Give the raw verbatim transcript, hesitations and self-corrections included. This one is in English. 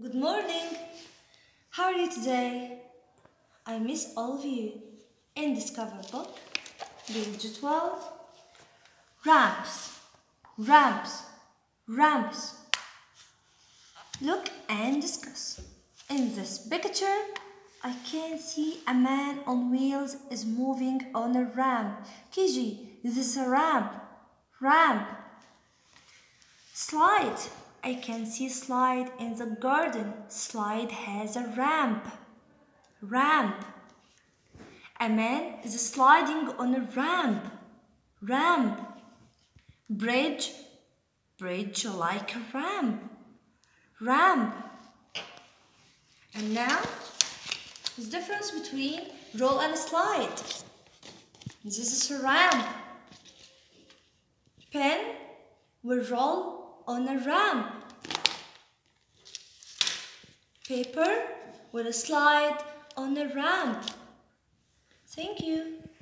Good morning. How are you today? I miss all of you. In Discover book, page twelve. Ramps, ramps, ramps. Look and discuss. In this picture, I can see a man on wheels is moving on a ramp. K G, this is a ramp. Ramp. Slide. I can see slide in the garden. Slide has a ramp. Ramp. A man is sliding on a ramp. Ramp. Bridge. Bridge like a ramp. Ramp. And now, the difference between roll and slide. This is a ramp. Pen will roll on a ramp. Paper will slide on a ramp. Thank you.